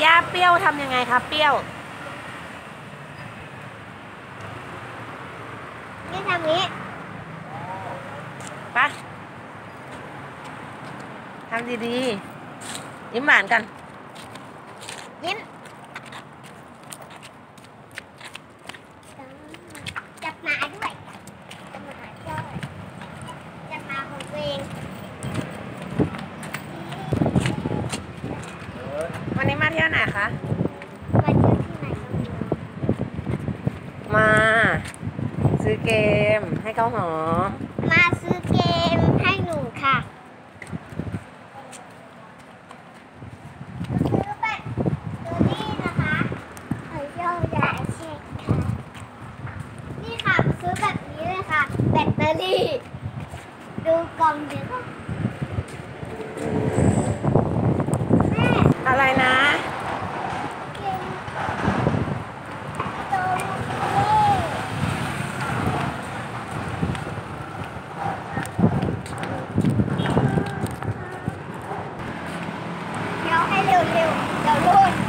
ย่าเปรี้ยวทำยังไงคะเปรี้ยวนี่ทำนี้ไปทำดีๆยิ้มหวานกันยิ้มจับหมาด้วยจับหมาด้วยจับหมาของตัวเองวันนี้มาเที่ยวไหนคะมาเที่ยวที่ไหนมาซื้อเกมให้ข้าวหอมมาซื้อเกมให้หนูค่ะซื้อแบตเตอรี่นะคะขอโยกย้ายเช็คค่ะนี่ค่ะซื้อแบบนี้เลยค่ะแบตเตอรี่ดูกล่องเดี๋ยวแม่อะไรนะเกมโตเล่เดี๋ยวให้เร็วๆเดี๋ยวโลด